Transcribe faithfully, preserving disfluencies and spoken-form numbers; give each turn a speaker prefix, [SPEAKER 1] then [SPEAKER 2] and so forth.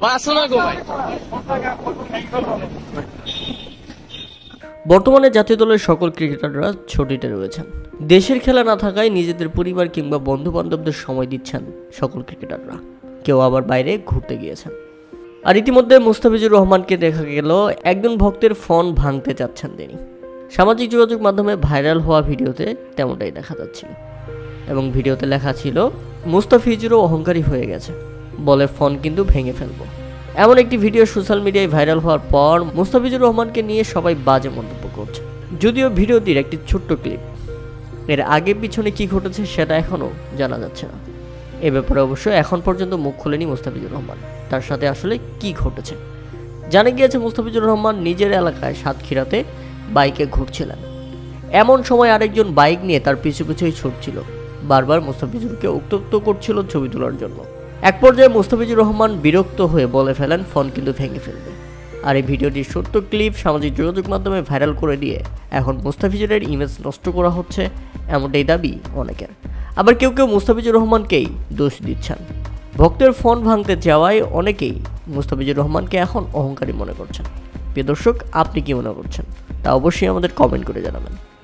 [SPEAKER 1] বর্তমানে জাতীয় দলের সকল ক্রিকেটাররা ছুটিতে রয়েছেন। দেশের খেলা না থাকায় নিজেদের পরিবার কিংবা বন্ধু বান্ধবদের সময় দিচ্ছেন সকল ক্রিকেটাররা, কেউ আবার বাইরে ঘুরতে গিয়েছেন। আর ইতিমধ্যে মুস্তাফিজুর রহমানকে দেখা গেল একজন ভক্তের ফোন ভাঙতে চাচ্ছেন তিনি। সামাজিক যোগাযোগ মাধ্যমে ভাইরাল হওয়া ভিডিওতে তেমনটাই দেখা যাচ্ছিল এবং ভিডিওতে লেখা ছিল, মুস্তাফিজুরও অহংকারী হয়ে গেছে, বলে ফোন কিন্তু ভেঙে ফেলবো। এমন একটি ভিডিও সোশ্যাল মিডিয়ায় ভাইরাল হওয়ার পর মুস্তাফিজুর রহমানকে নিয়ে সবাই বাজে মন্তব্য করছে। যদিও ভিডিওটির একটি ছোট্ট ক্লিপ, এর আগে পিছনে কি ঘটেছে সেটা এখনও জানা যাচ্ছে না। এ ব্যাপারে অবশ্য এখন পর্যন্ত মুখ খোলেনি মুস্তাফিজুর রহমান, তার সাথে আসলে কি ঘটেছে। জানা গিয়েছে মুস্তাফিজুর রহমান নিজের এলাকায় সাতক্ষীরাতে বাইকে ঘুরছিলেন। এমন সময় আরেকজন বাইক নিয়ে তার পিছু পিছুই ছুটছিল, বারবার মুস্তাফিজুরকে উত্ত্যক্ত করছিল ছবি তোলার জন্য। এক পর্যায়ে মুস্তাফিজুর রহমান বিরক্ত হয়ে বলে ফেলেন, ফোন কিন্তু ভেঙে ফেলবে। আর এই ভিডিওটির সত্য ক্লিপ সামাজিক যোগাযোগ মাধ্যমে ভাইরাল করে দিয়ে এখন মুস্তাফিজুরের ইমেজ নষ্ট করা হচ্ছে, এমনটাই দাবি অনেকের। আবার কেউ কেউ মুস্তাফিজুর রহমানকেই দোষ দিচ্ছেন। ভক্তের ফোন ভাঙতে যাওয়ায় অনেকেই মুস্তাফিজুর রহমানকে এখন অহংকারী মনে করছেন। প্রিয় দর্শক, আপনি কি মনে করছেন তা অবশ্যই আমাদের কমেন্ট করে জানাবেন।